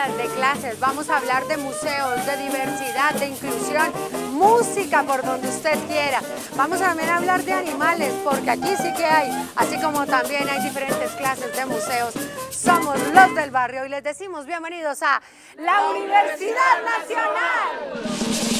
días de clases. Vamos a hablar de museos, de diversidad, de inclusión, música por donde usted quiera. Vamos también a hablar de animales, porque aquí sí que hay, así como también hay diferentes clases de museos. Somos los del barrio y les decimos bienvenidos a la Universidad Nacional.